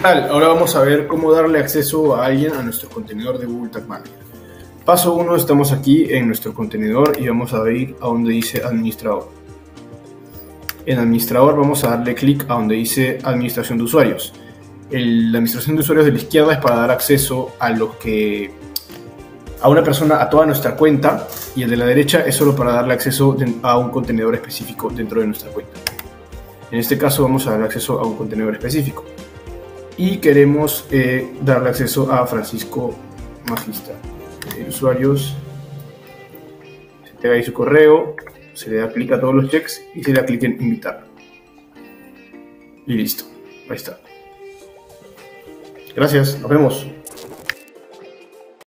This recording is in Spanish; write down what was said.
tal? Ahora vamos a ver cómo darle acceso a alguien a nuestro contenedor de Google Tag Manager. Paso 1, estamos aquí en nuestro contenedor y vamos a ir a donde dice administrador. En administrador vamos a darle clic a donde dice administración de usuarios. La administración de usuarios de la izquierda es para dar acceso a una persona a toda nuestra cuenta, y el de la derecha es solo para darle acceso a un contenedor específico dentro de nuestra cuenta. En este caso vamos a darle acceso a un contenedor específico y queremos darle acceso a Francisco Magista. Usuarios, se pega ahí su correo, se le da clic a todos los checks y se le da clic en invitar. Y listo, ahí está. Gracias, nos vemos.